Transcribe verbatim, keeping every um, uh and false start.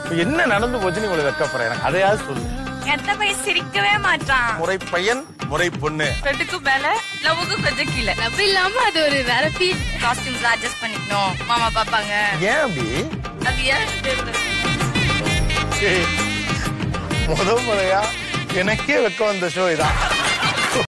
என்ன நடந்து போச்சு நீ உங்களுக்கு வெக்கப்படுற எனக்கு அதையாவது சொல்லு. எத்த பையன் சிரிக்கவே மாட்டான். முறை பையன் முறை பொண்ணு ரெண்டுக்கும் மேல லவ்வுக்கு கொஞ்சம் கீழே. லவ் இல்லாம அது ஒரு வேற ஃபீல். காஸ்டியூம்ஸ் அட்ஜஸ்ட் பண்ணிக்கணும் மாமா பாப்பாங்க. ஏன் அப்படி? அது ஏன் தெரியல. முத முறையா எனக்கே வெக்க வந்த ஷோ இதான்.